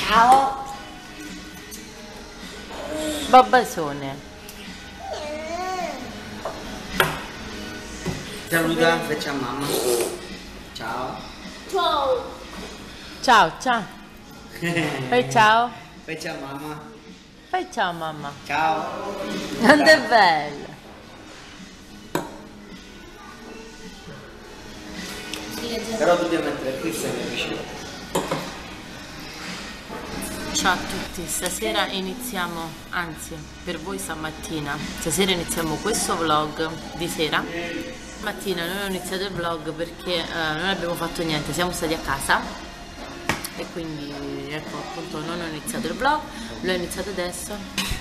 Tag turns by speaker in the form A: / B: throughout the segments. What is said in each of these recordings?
A: Ciao.
B: Babbasone.
A: Saluta, facciamo mamma. Ciao.
C: Ciao.
B: Ciao, ciao. Fai ciao.
A: Facciamo mamma.
B: Fai ciao mamma.
A: Ciao.
B: Non è bello.
A: Però dobbiamo mettere qui se ne vicino.
B: Ciao a tutti, stasera iniziamo, anzi per voi stamattina, stasera iniziamo questo vlog di sera. Stamattina noi abbiamo iniziato il vlog perché non abbiamo fatto niente, siamo stati a casa e quindi ecco appunto non ho iniziato il vlog, l'ho iniziato adesso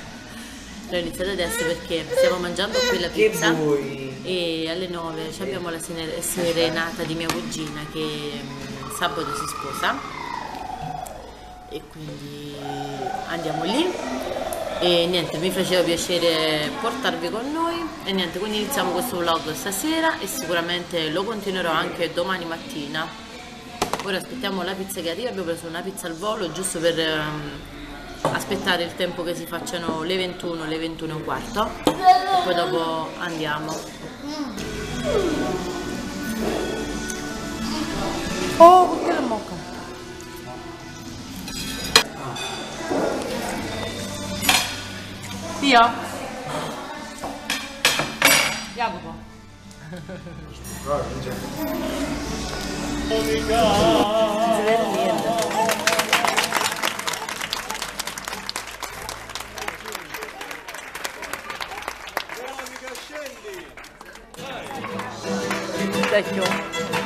B: perché stiamo mangiando qui la pizza e alle 9 abbiamo la serenata di mia cugina che sabato si sposa e quindi andiamo lì e niente, mi faceva piacere portarvi con noi e niente, quindi iniziamo questo vlog stasera e sicuramente lo continuerò anche domani mattina. Ora aspettiamo la pizza che arriva, abbiamo preso una pizza al volo giusto per aspettare il tempo che si facciano le 21, le 21 e un quarto e poi dopo andiamo. Oh, perché la mocca? Io? Jacopo. Non si vede niente. Vecchio.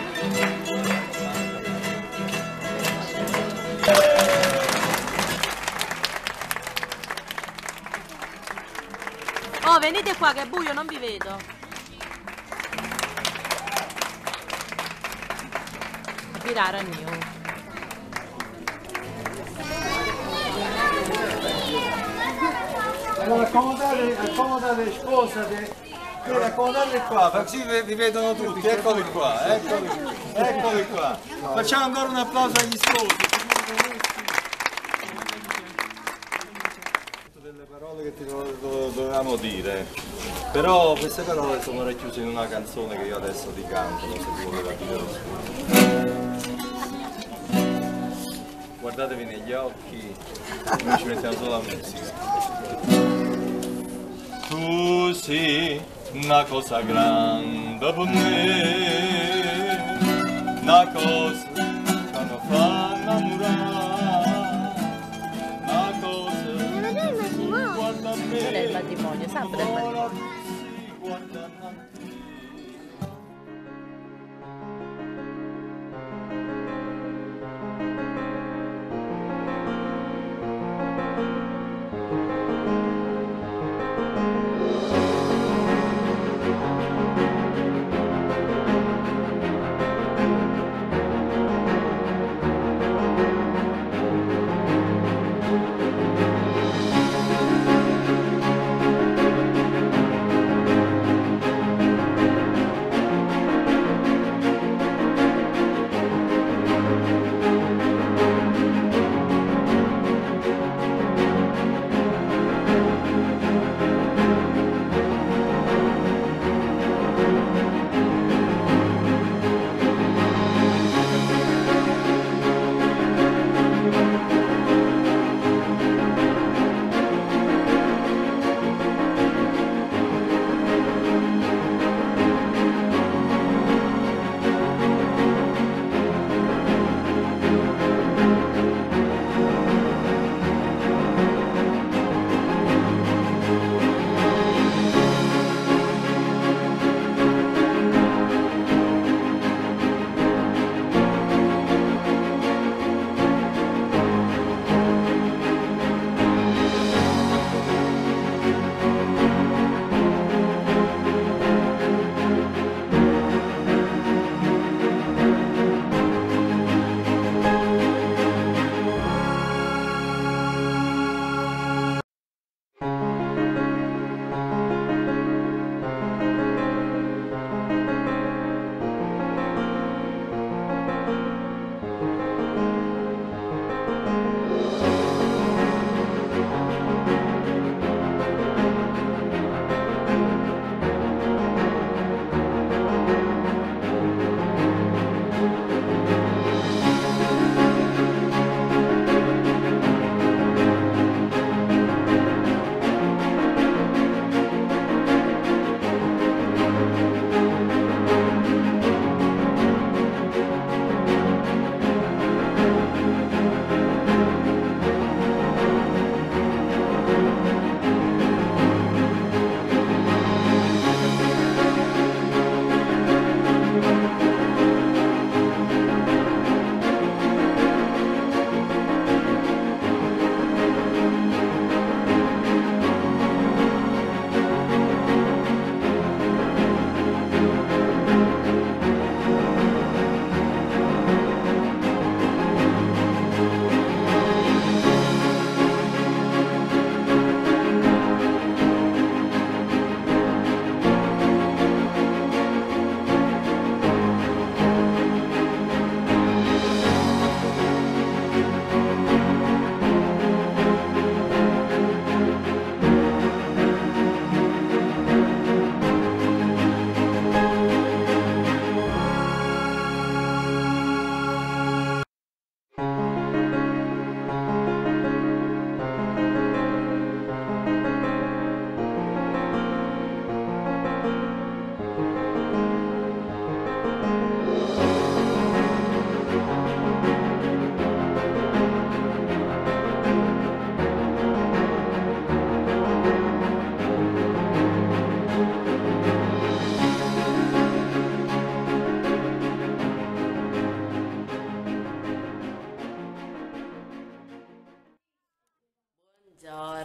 B: Oh, venite qua che è buio, non vi vedo. Girare a mio.
D: Allora accomodate sposate, accomodate qua, così vi vedono tutti, eccoli qua, eccoli qua. Facciamo ancora un applauso agli sposi. Delle parole che ti dovevamo dire, però queste parole sono racchiuse in una canzone che io adesso ti canto, non so se ti voleva dire lo scudo. Guardatevi negli occhi, noi ci mettiamo solo la musica. Tu sei una cosa grande per me, una cosa che mi fa innamorare, una cosa che guarda a me.
B: Non è il matrimonio, sempre il matrimonio.
D: Guarda a me.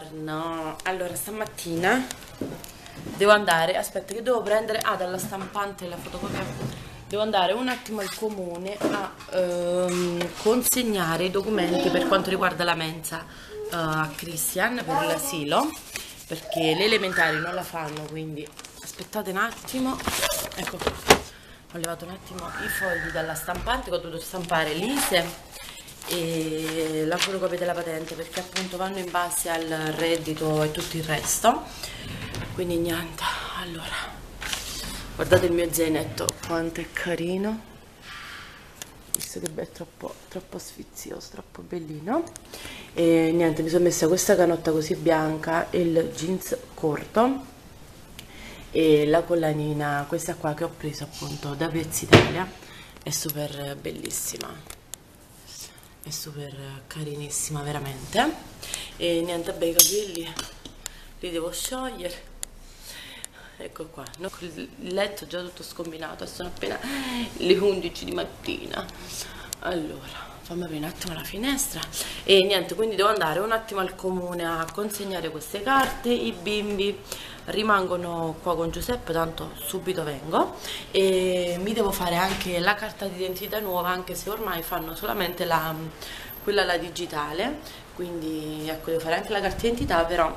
B: Buongiorno. Allora, stamattina devo andare, aspetta che devo prendere, dalla stampante la fotocopia, devo andare un attimo al comune a consegnare i documenti per quanto riguarda la mensa a Christian per l'asilo, perché le elementari non la fanno, quindi aspettate un attimo. Ecco qua, ho levato un attimo i fogli dalla stampante che ho dovuto stampare l'ISEE e la fotocopia della patente, perché appunto vanno in base al reddito e tutto il resto. Quindi niente, allora guardate il mio zainetto quanto è carino, visto che è troppo sfizioso, troppo bellino. E niente, mi sono messa questa canotta così bianca, il jeans corto e la collanina, questa qua che ho preso appunto da Piazza Italia, è super bellissima, è super carinissima veramente. E niente, bei capelli li devo sciogliere, ecco qua, no? Il letto è già tutto scombinato, sono appena le 11 di mattina. Allora fammi aprire un attimo la finestra e niente, quindi devo andare un attimo al comune a consegnare queste carte. I bimbi rimangono qua con Giuseppe, tanto subito vengo, e mi devo fare anche la carta d'identità nuova, anche se ormai fanno solamente quella la digitale, quindi ecco, devo fare anche la carta d'identità, però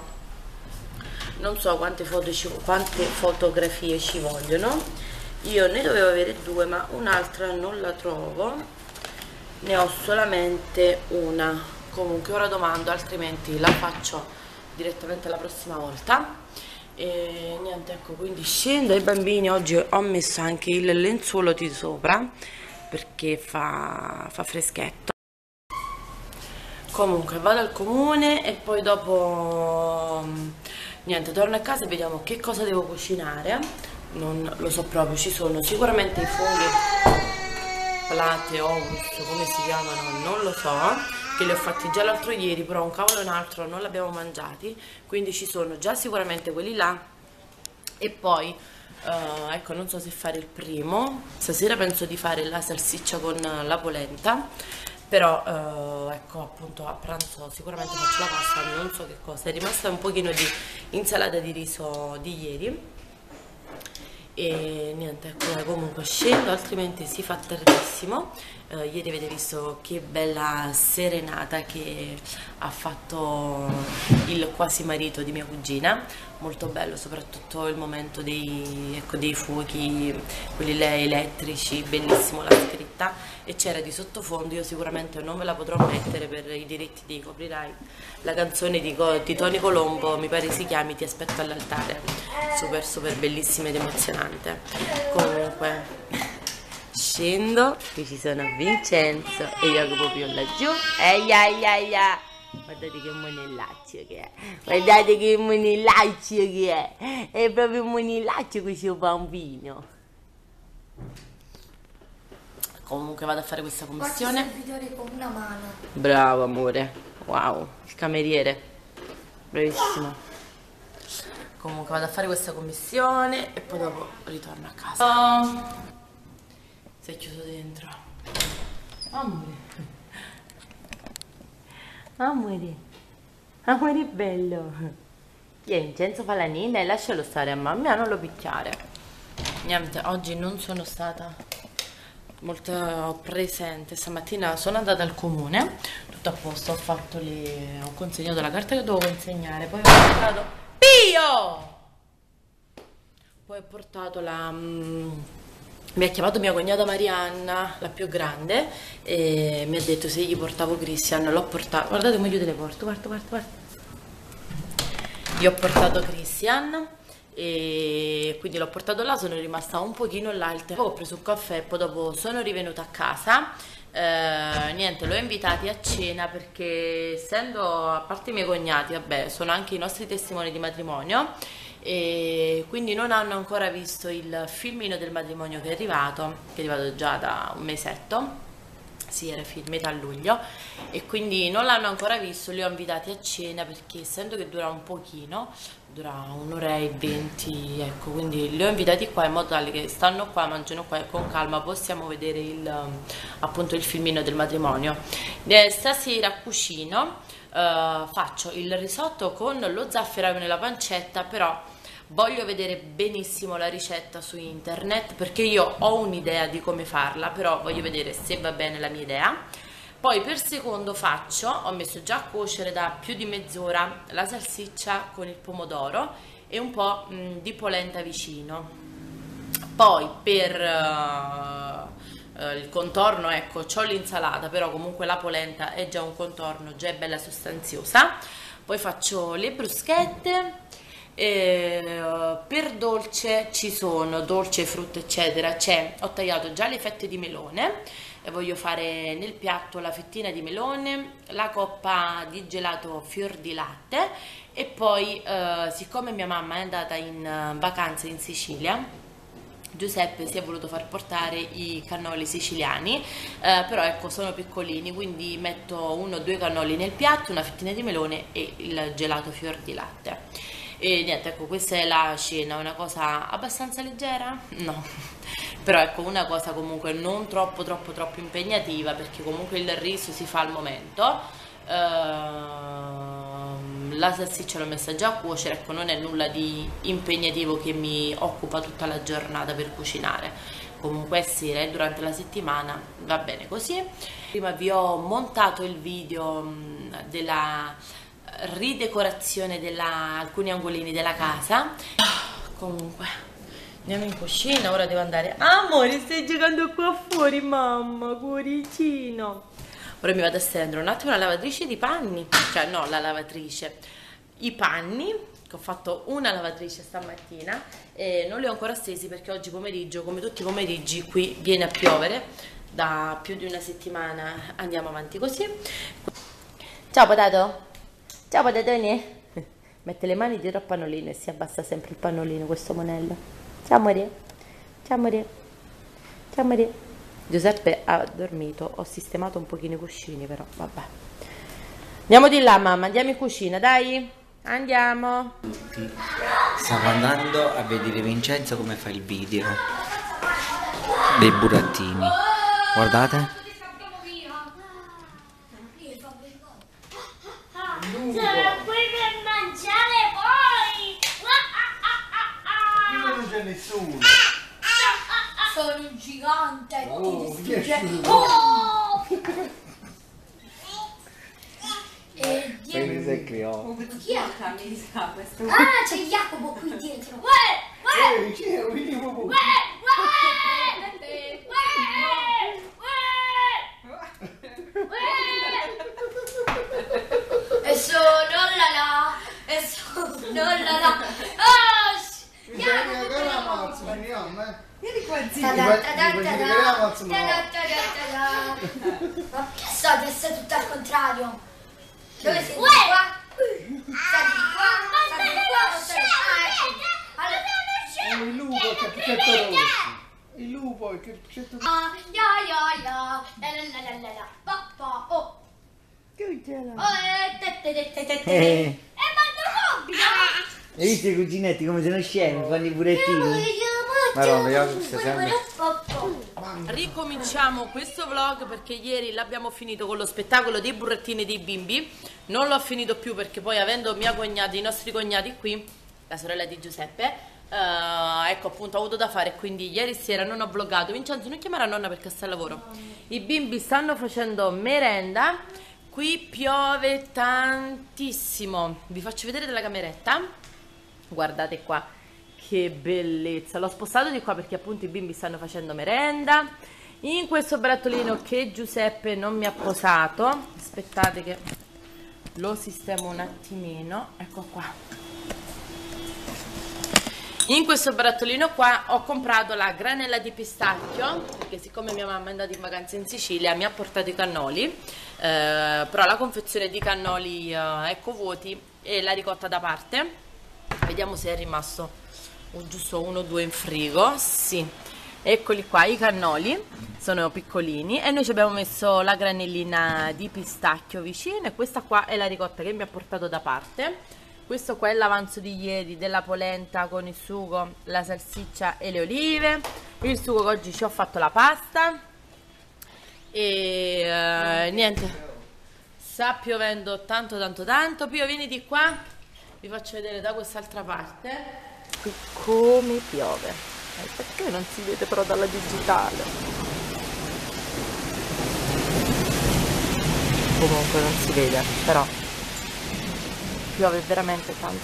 B: non so quante fotografie ci vogliono. Io ne dovevo avere 2, ma un'altra non la trovo, ne ho solamente una. Comunque ora domando, altrimenti la faccio direttamente la prossima volta. E niente, ecco, quindi scendo ai bambini. Oggi ho messo anche il lenzuolo di sopra perché fa freschetto. Comunque vado al comune e poi dopo niente, torno a casa e vediamo che cosa devo cucinare. Non lo so proprio, ci sono sicuramente i funghi Plateaus, come si chiamano, non lo so, che li ho fatti già l'altro ieri, però un cavolo e un altro non l'abbiamo mangiati, quindi ci sono già sicuramente quelli là. E poi ecco, non so se fare il primo, stasera penso di fare la salsiccia con la polenta, però ecco, appunto a pranzo sicuramente faccio la pasta, non so che cosa, è rimasta un pochino di insalata di riso di ieri. E niente, ecco, comunque scendo, altrimenti si fa tardissimo. Ieri avete visto che bella serenata che ha fatto il quasi marito di mia cugina, molto bello, soprattutto il momento dei fuochi, quelli là elettrici, bellissimo la scritta, e c'era di sottofondo, io sicuramente non ve la potrò mettere per i diritti di copyright, la canzone di Tony Colombo, mi pare si chiami Ti aspetto all'altare, super bellissima ed emozionante. Comunque scendo, qui ci sono Vincenzo e Jacopo più laggiù. Eia. Guardate che monellaccio che è, guardate che monellaccio che è proprio un monellaccio questo bambino. Comunque vado a fare questa commissione.
C: Posso servitore con una mano.
B: Bravo amore, wow, il cameriere, bravissimo. Comunque vado a fare questa commissione e poi dopo ritorno a casa. Si è chiuso dentro. Amore bello. Chi è? Vincenzo fa la nina e lascialo stare a mamma, non lo picchiare. Niente, oggi non sono stata molto presente. Stamattina sono andata al comune, tutto a posto, ho consegnato la carta che dovevo consegnare, poi ho portato poi ho portato mi ha chiamato mia cognata Marianna, la più grande, e mi ha detto se gli portavo Christian. L'ho portato, guardate come chiude le porte, guarda. Gli ho portato Christian e quindi l'ho portato là, sono rimasta un pochino là, ho preso un caffè e poi dopo sono rivenuta a casa. Niente, l'ho invitati a cena perché, essendo, a parte i miei cognati, vabbè, sono anche i nostri testimoni di matrimonio, e quindi non hanno ancora visto il filmino del matrimonio che è arrivato già da un mesetto. Sì, era metà luglio, e quindi non l'hanno ancora visto. Li ho invitati a cena perché, essendo che dura un pochino, dura 1 ora e 20, ecco, quindi li ho invitati qua in modo tale che stanno qua, mangiano qua e con calma possiamo vedere appunto il filmino del matrimonio. Stasera cucino, faccio il risotto con lo zafferano nella pancetta, però voglio vedere benissimo la ricetta su internet perché io ho un'idea di come farla, però voglio vedere se va bene la mia idea. Poi per secondo ho messo già a cuocere da più di mezz'ora la salsiccia con il pomodoro e un po' di polenta vicino. Poi per il contorno, ecco, c'ho l'insalata, però comunque la polenta è già un contorno, già è bella sostanziosa. Poi faccio le bruschette. Per dolce ci sono dolce, frutta eccetera, ho tagliato già le fette di melone e voglio fare nel piatto la fettina di melone, la coppa di gelato fior di latte e poi siccome mia mamma è andata in vacanza in Sicilia, Giuseppe si è voluto far portare i cannoli siciliani, però ecco sono piccolini, quindi metto 1 o 2 cannoli nel piatto, una fettina di melone e il gelato fior di latte. E niente, ecco, questa è la cena, una cosa abbastanza leggera? No, però ecco, una cosa comunque non troppo impegnativa, perché comunque il riso si fa al momento. La salsiccia l'ho messa già a cuocere, ecco, non è nulla di impegnativo che mi occupa tutta la giornata per cucinare. Comunque è sera e durante la settimana va bene così. Prima vi ho montato il video della ridecorazione di alcuni angolini della casa. Comunque andiamo in cucina, ora devo andare. Amore, stai giocando qua fuori, mamma, cuoricino. Ora mi vado a stendere un attimo la lavatrice di panni, cioè no, la lavatrice, i panni, che ho fatto una lavatrice stamattina e non li ho ancora stesi perché oggi pomeriggio, come tutti i pomeriggi, qui viene a piovere da più di una settimana. Andiamo avanti così. Ciao patato. Ciao patatone. Mette le mani dietro al pannolino e si abbassa sempre il pannolino, questo monello. Ciao amore. Ciao amore. Ciao amore. Giuseppe ha dormito, ho sistemato un pochino i cuscini, però vabbè. Andiamo di là mamma, andiamo in cucina, dai. Andiamo.
A: Stavo andando a vedere Vincenzo come fa il video dei burattini. Guardate.
D: Nessuno.
C: Sono un gigante.
D: Oh,
C: Chi è? Ah, c'è Jacopo qui dietro. E sono la e sono la.
E: Vieni qua zio.
C: Ma che so di essere tutto al contrario? Dove sei? Qua? Sali di qua? Sali di qua? Allora,
E: Il lupo e il cappuccetto rosso. Il lupo e il cappuccetto rosso.
C: papà, oh.
E: Che ce l'ha?
A: Hai visto i cuginetti come sono scemi, fanno i burattini? Madonna, io sempre...
B: Ricominciamo questo vlog perché ieri l'abbiamo finito con lo spettacolo dei burattini dei bimbi. Non l'ho finito più perché poi avendo mia cognata, i nostri cognati qui, la sorella di Giuseppe, ecco appunto ho avuto da fare, quindi ieri sera non ho vloggato. Vincenzo, non chiamare la nonna perché sta al lavoro. I bimbi stanno facendo merenda, qui piove tantissimo. Vi faccio vedere dalla cameretta, guardate qua. Che bellezza, l'ho spostato di qua perché appunto i bimbi stanno facendo merenda in questo barattolino che Giuseppe non mi ha posato. Aspettate che lo sistemo un attimino, ecco qua. In questo barattolino qua ho comprato la granella di pistacchio perché siccome mia mamma è andata in vacanza in Sicilia mi ha portato i cannoli, però la confezione di cannoli ecco vuoti e la ricotta da parte. Vediamo se è rimasto giusto 1 o 2 in frigo. Sì, eccoli qua i cannoli, sono piccolini e noi ci abbiamo messo la granellina di pistacchio vicino e questa qua è la ricotta che mi ha portato da parte. Questo qua è l'avanzo di ieri della polenta con il sugo, la salsiccia e le olive. Il sugo che oggi ci ho fatto la pasta. E niente, sta piovendo tanto. Pio, vieni di qua, vi faccio vedere da quest'altra parte qui come piove. Perché non si vede però dalla digitale? Comunque non si vede, però piove veramente tanto.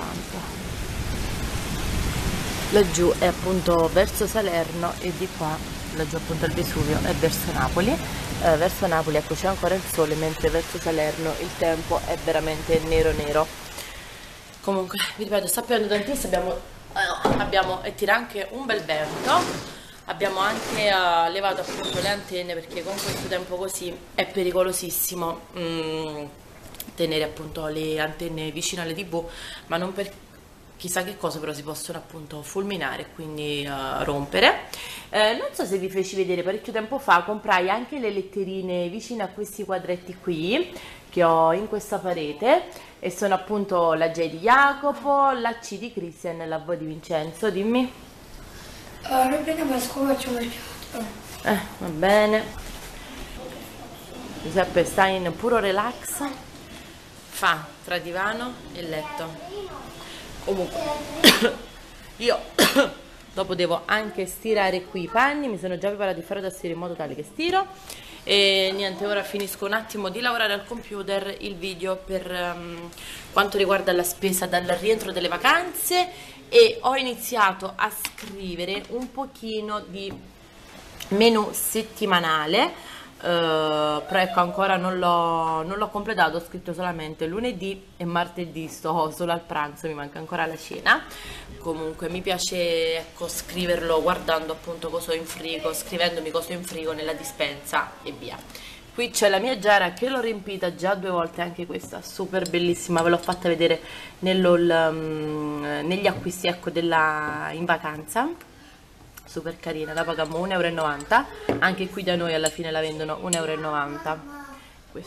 B: Laggiù è appunto verso Salerno e di qua, laggiù appunto al Vesuvio, è verso Napoli. Verso Napoli ecco c'è ancora il sole, mentre verso Salerno il tempo è veramente nero. Comunque vi ripeto, sta piovendo tantissimo, e tira anche un bel vento. Abbiamo anche levato appunto le antenne, perché con questo tempo così è pericolosissimo tenere appunto le antenne vicino alle TV, ma non per chissà che cosa, però si possono appunto fulminare e quindi rompere. Non so se vi feci vedere, parecchio tempo fa comprai anche le letterine vicino a questi quadretti qui che ho in questa parete, e sono appunto la J di Jacopo, la C di Christian e la V di Vincenzo. Dimmi.
C: Noi prendiamo la scuola, facciamo il piatto.
B: Va bene. Giuseppe sta in puro relax, fa tra divano e letto. Comunque io dopo devo anche stirare qui i panni, mi sono già preparati il ferro da stiro in modo tale che stiro. E niente, ora finisco un attimo di lavorare al computer il video per quanto riguarda la spesa dal rientro delle vacanze, e ho iniziato a scrivere un pochino di menù settimanale, però ecco ancora non l'ho completato, ho scritto solamente lunedì e martedì, sto solo al pranzo, mi manca ancora la cena. Comunque mi piace ecco scriverlo guardando appunto cosa ho in frigo, scrivendomi cosa ho in frigo nella dispensa e via. Qui c'è la mia giara che l'ho riempita già 2 volte, anche questa super bellissima, ve l'ho fatta vedere negli acquisti ecco in vacanza, super carina, la pagammo 1,90 €, anche qui da noi alla fine la vendono 1,90 €.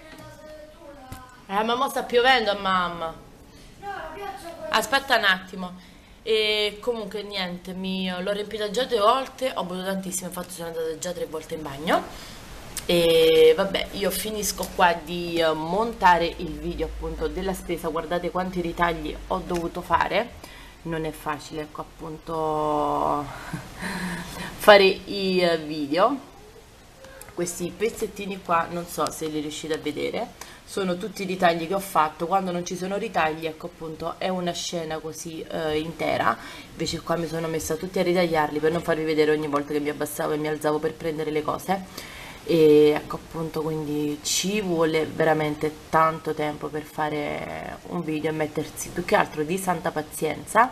B: Mamma sta piovendo, mamma, aspetta un attimo. E comunque niente, l'ho riempita già 2 volte, ho bevuto tantissimo, infatti sono andata già 3 volte in bagno. E vabbè, io finisco qua di montare il video appunto della spesa. Guardate quanti ritagli ho dovuto fare, non è facile ecco appunto fare i video. Questi pezzettini qua non so se li riuscite a vedere, sono tutti i ritagli che ho fatto. Quando non ci sono ritagli ecco appunto è una scena così intera, invece qua mi sono messa tutti a ritagliarli per non farvi vedere ogni volta che mi abbassavo e mi alzavo per prendere le cose. E ecco appunto, quindi ci vuole veramente tanto tempo per fare un video e mettersi più che altro di santa pazienza,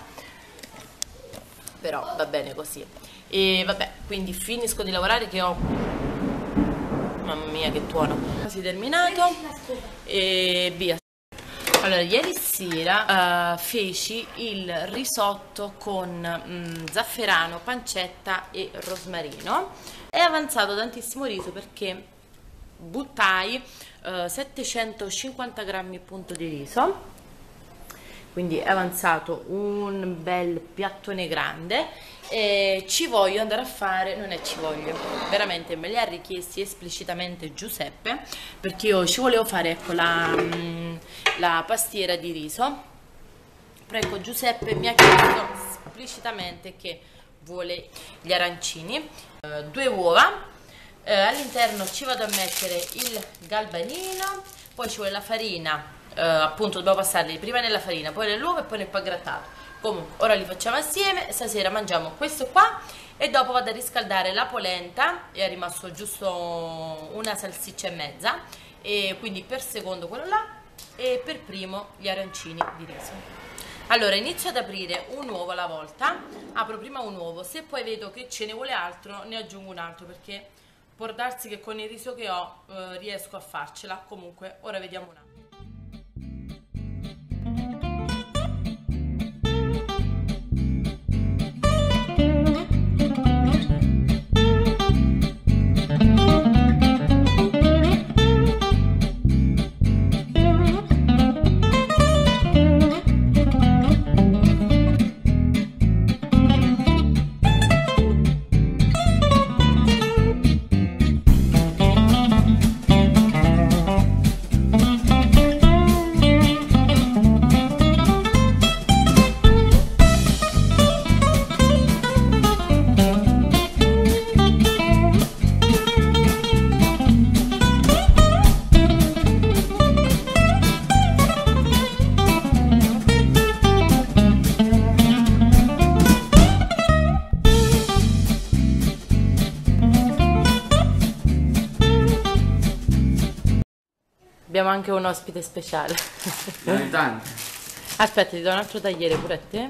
B: però va bene così. E vabbè, quindi finisco di lavorare che ho, mamma mia che tuono, quasi terminato e via. Allora, ieri sera feci il risotto con zafferano, pancetta e rosmarino. È avanzato tantissimo riso perché buttai 750 grammi appunto di riso, quindi è avanzato un bel piattone grande. E ci voglio andare a fare, non è ci voglio, veramente me li ha richiesti esplicitamente Giuseppe, perché io ci volevo fare ecco la pastiera di riso, però ecco Giuseppe mi ha chiesto esplicitamente che vuole gli arancini, 2 uova, all'interno ci vado a mettere il galbanino, poi ci vuole la farina, appunto dobbiamo passarli prima nella farina, poi nell'uovo e poi nel poi grattato. Comunque ora li facciamo assieme, stasera mangiamo questo qua e dopo vado a riscaldare la polenta, è rimasto giusto una salsiccia e mezza, e quindi per secondo quello là e per primo gli arancini di riso. Allora inizio ad aprire un uovo alla volta, apro prima un uovo, se poi vedo che ce ne vuole altro ne aggiungo un altro, perché può darsi che con il riso che ho riesco a farcela. Comunque ora vediamo un attimo. Abbiamo anche un ospite speciale.
A: Tante.
B: Aspetta, ti do un altro tagliere pure a te.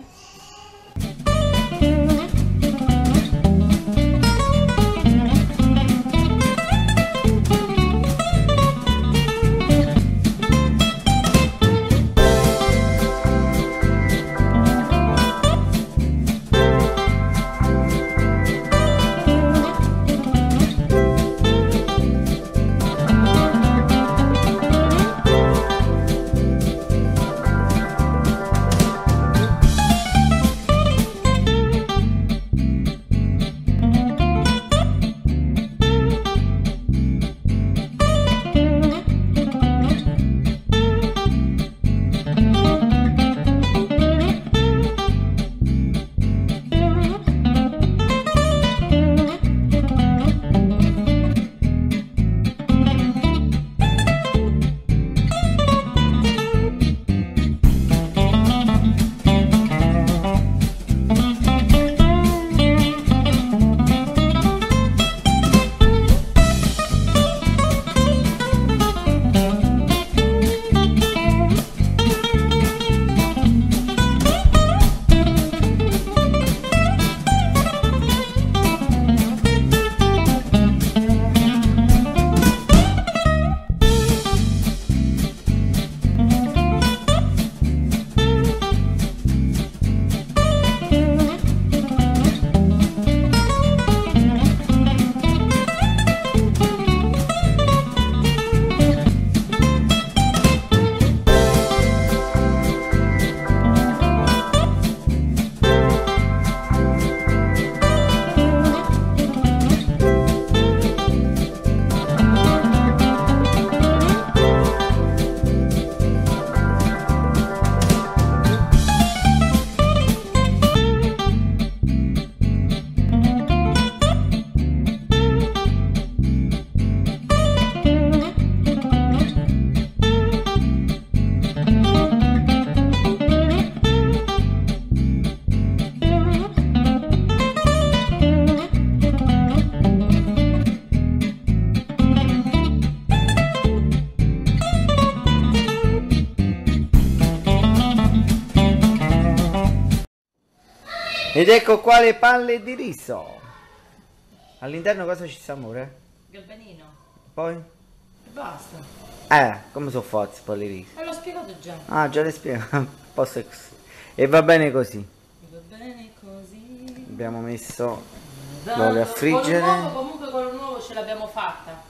A: Ed ecco qua le palle di riso. All'interno cosa ci sta, amore?
B: Galbanino.
A: Poi?
B: E basta.
A: Come sono fatte le palle di riso?
B: L'ho spiegato già.
A: Ah, già le spiego. Posso è così. E va bene così.
B: Va bene così.
A: Abbiamo messo l'olio a friggere.
B: Comunque con un uovo ce l'abbiamo fatta.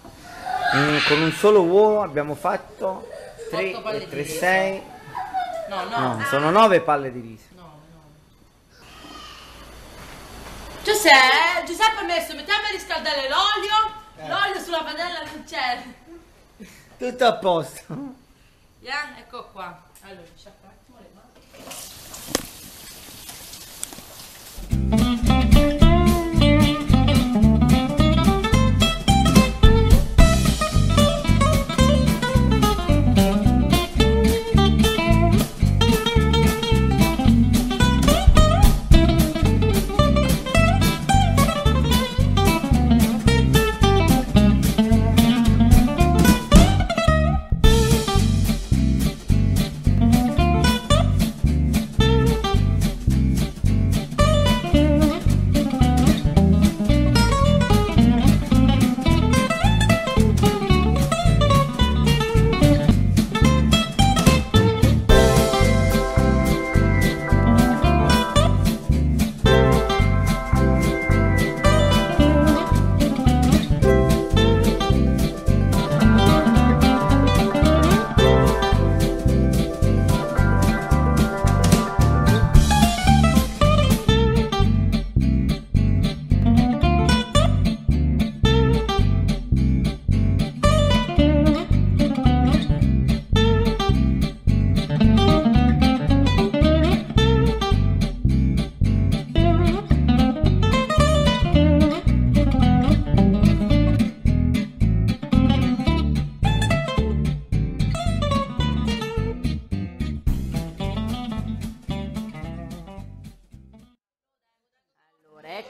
A: Con un solo uovo abbiamo fatto 3
B: 8 palle
A: e
B: di
A: 3,
B: riso.
A: 6.
B: No.
A: No, sono 9 palle di riso.
B: Giuseppe ha messo, mettiamo a riscaldare l'olio sulla padella non c'è.
A: Tutto a posto.
B: Ecco qua. Allora, sciacquo un attimo le mani.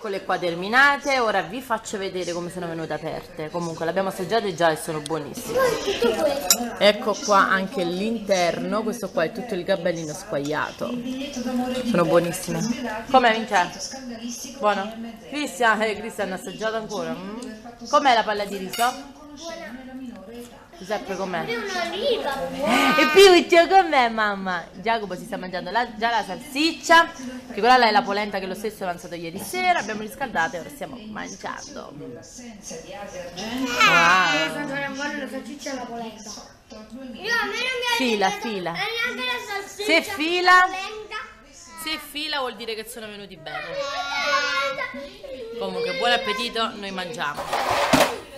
B: Eccole qua terminate, ora vi faccio vedere come sono venute aperte. Comunque le abbiamo assaggiate già e sono buonissime. Ecco qua anche l'interno, questo qua è tutto il gabellino squagliato. Sono buonissime. Com'è, Vincenzo? Buono? Cristian ha assaggiato ancora? Com'è la palla di riso? Giuseppe com'è? E Piuccio com'è, mamma? Giacomo si sta mangiando già la salsiccia, che quella là è la polenta che lo stesso è avanzato ieri sera, abbiamo riscaldato e ora stiamo mangiando. Wow.
C: La salsiccia e la polenta.
B: Fila. Se fila vuol dire che sono venuti bene. Comunque buon appetito, noi mangiamo.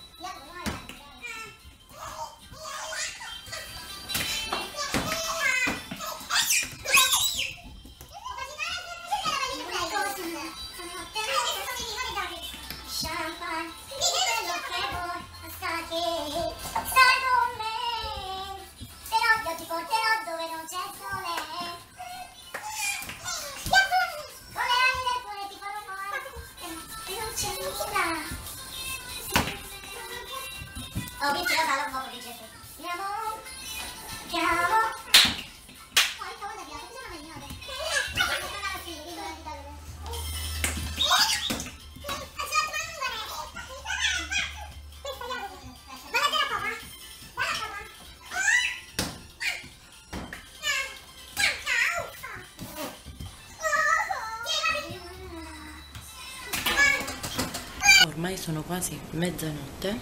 B: Ormai sono quasi mezzanotte,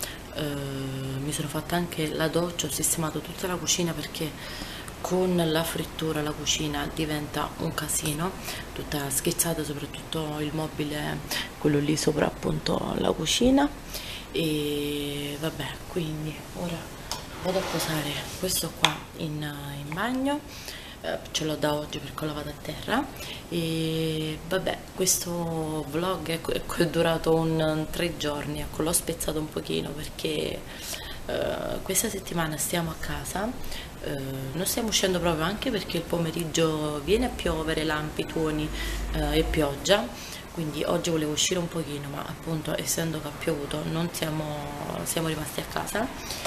B: mi sono fatta anche la doccia, ho sistemato tutta la cucina perché con la frittura la cucina diventa un casino, tutta schizzata, soprattutto il mobile, quello lì sopra appunto la cucina. E vabbè, quindi ora vado a posare questo qua in bagno. Ce l'ho da oggi perché ho lavato a terra. E vabbè, questo vlog è durato 3 giorni, ecco, l'ho spezzato un pochino perché questa settimana stiamo a casa, non stiamo uscendo proprio, anche perché il pomeriggio viene a piovere, lampi, tuoni e pioggia, quindi oggi volevo uscire un pochino, ma appunto essendo che ha piovuto non siamo rimasti a casa.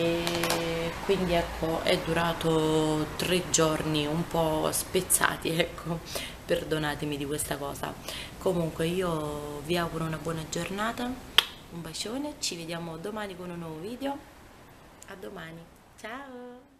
B: E quindi ecco, è durato 3 giorni un po' spezzati, ecco, perdonatemi di questa cosa. Comunque io vi auguro una buona giornata, un bacione, ci vediamo domani con un nuovo video. A domani, ciao!